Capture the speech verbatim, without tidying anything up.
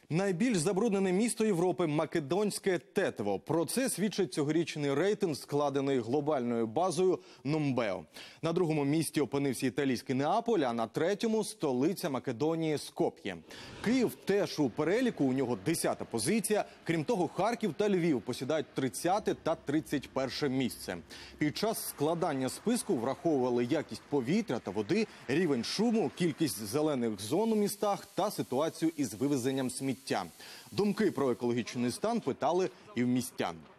Найбільш забруднене місто Європи – Македонське Тетево. Про це свідчить цьогорічний рейтинг, складений глобальною базою Нумбео. На другому місці опинився італійський Неаполь, а на третьому – столиця Македонії Скоп'є. Київ теж у переліку, у нього десята позиція. Крім того, Харків та Львів посідають тридцяте та тридцять перше місце. Під час складання списку враховували якість повітря та води, рівень шуму, кількість зелених зон у містах та ситуацію із вивезенням сміття. Думки про екологічний стан питали і в містян.